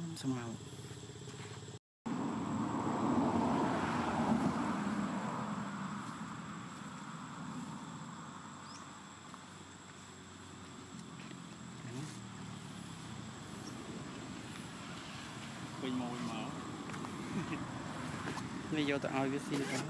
Xong màu. Quỳnh mồi mở. Bây giờ tao ai biết gì đó.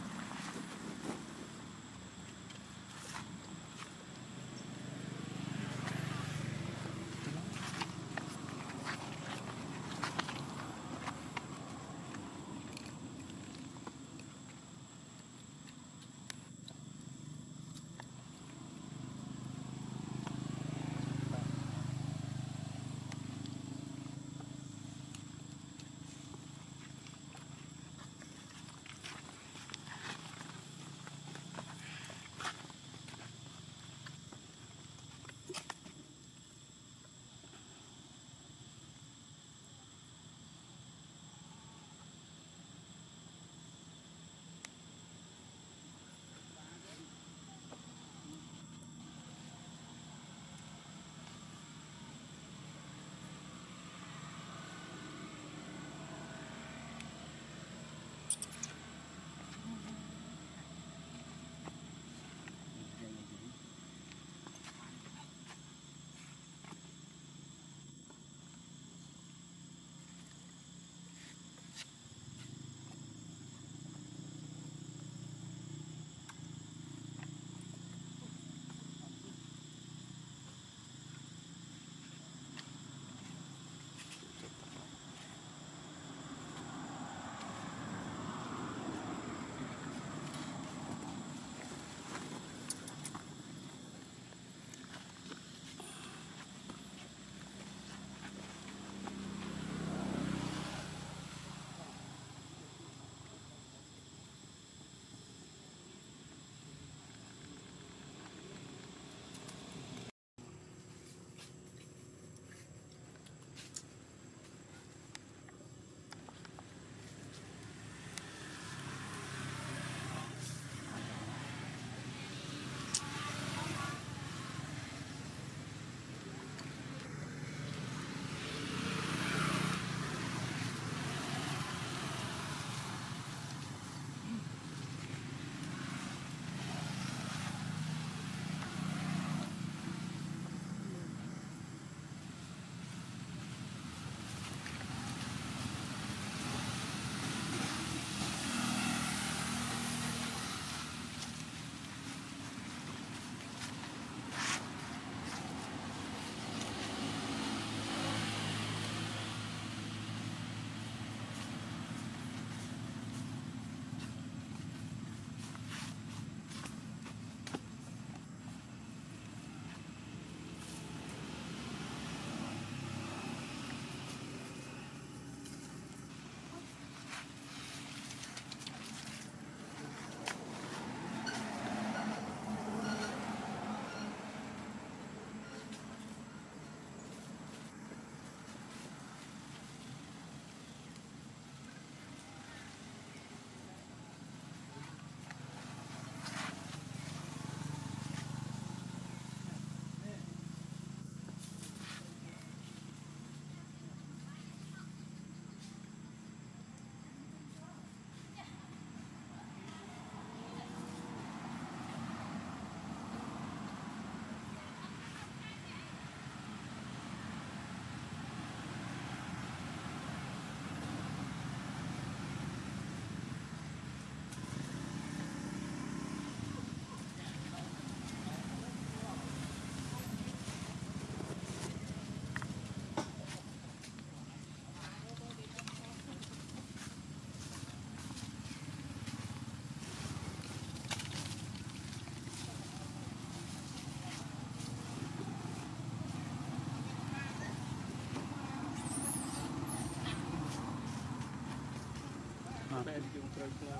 Bên chung trời rồi.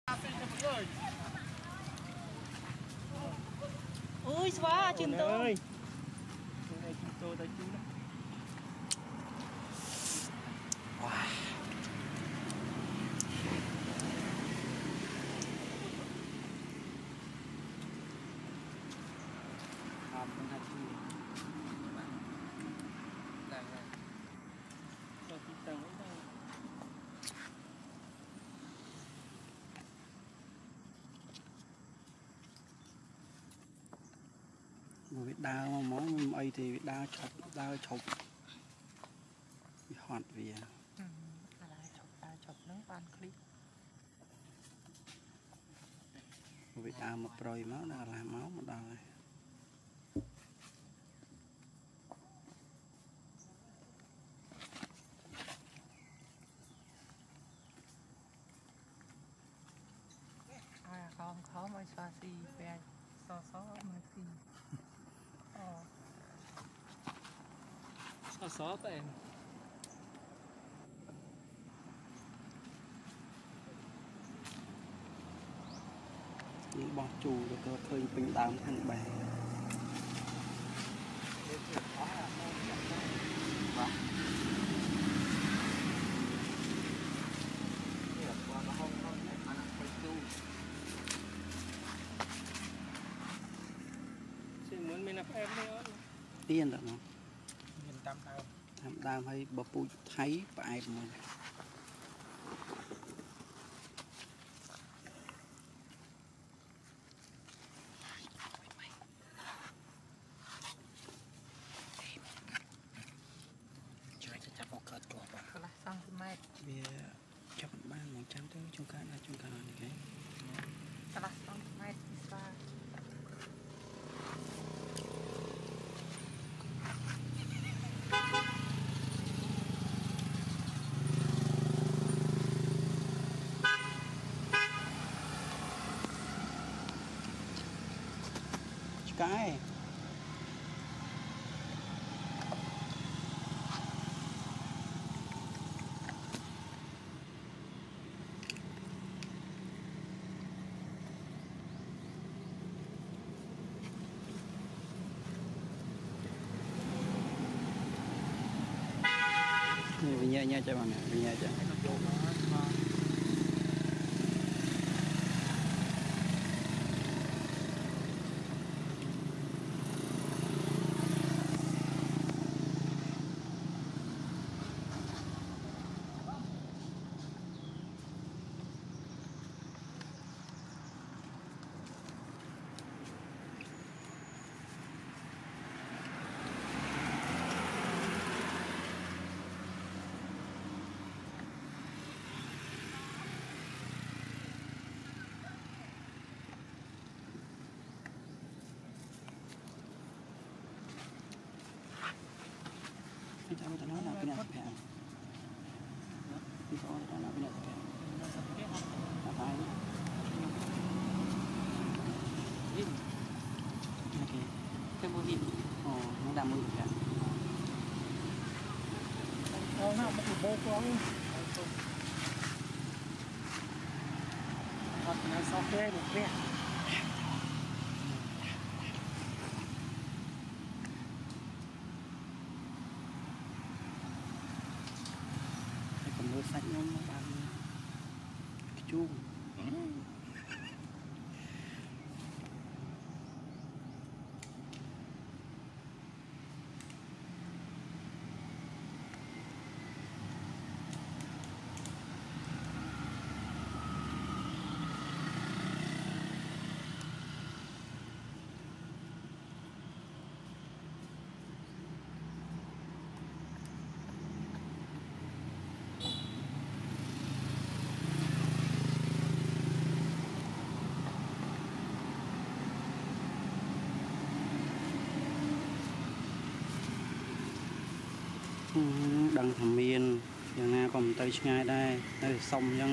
Ui xóa chừng tôi. Tôi tay chú đó. Wow. Không hay chú. Đây. Cho tí tầng ấy đây. Một cái đao mà món ấy thì đao chọc bị hoạt vì chụp nó ban clip một cái đao mà proi máu là làm máu một đao này con khó mới xoa xì về xó mới xì Xó em. những bò chù rồi cơ khơi bình đám thành bè Xin muốn mình em đấy tiên rồi nó nhìn tam đau tham đam hay bờ bụi thấy phải mà là cm vì cho bạn 100 thôi trong cái là trong cái này cái là cm xoa cái vì nhẹ cho bạn này vì nhẹ cho kita minta nana pindah sekian kita minta nana pindah sekian apa ini ini oke Temple Monkeys oh nó đang mưa kìa nó một cái bô con hoặc là sau kê một kê còn mưa xanh nó ban cái chuông đằng thầm miềnอย่างណាក៏មិនទៅឆ្ងាយដែរនៅសុំអញ្ចឹង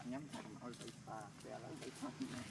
nhắm thẳng ôi bị phà bè lại bị phà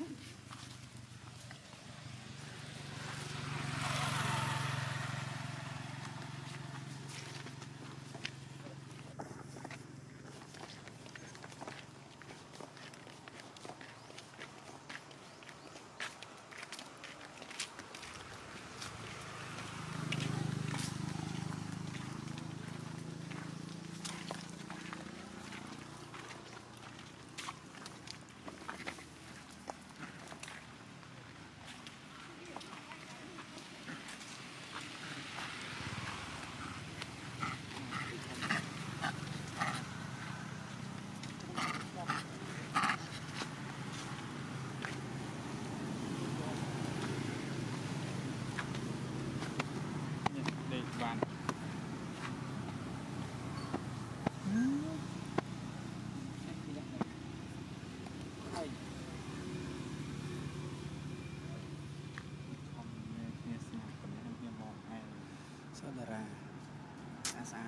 bạn saudara asal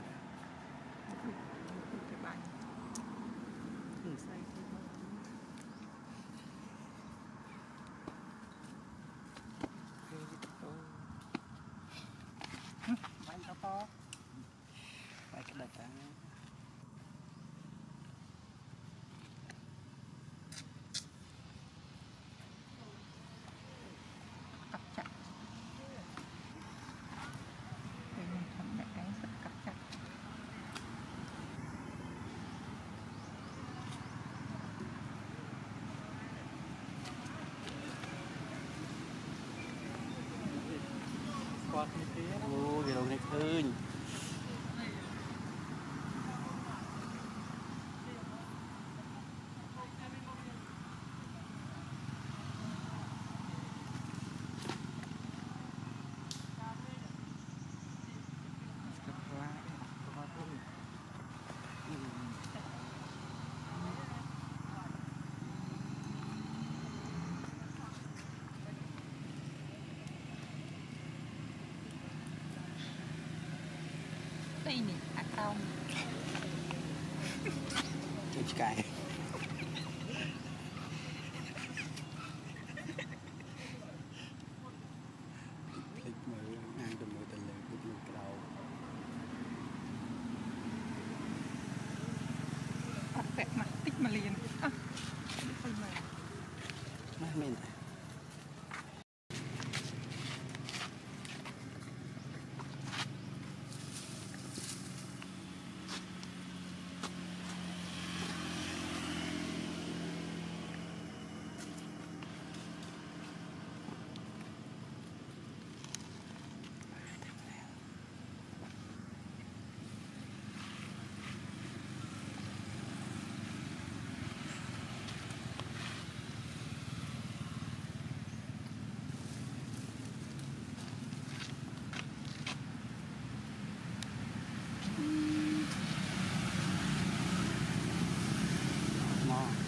cái bánh thử xây thì bánh to to phải cái đặt á cặp chặt thì mình thấm mẹ cái rất cặp chặt quạt như thế ô cái đầu này khơi đây nè ăn rau cái cài click mở ngang từ mở từ lên click cái đầu vẹt mặt tích mà liền má mình ngon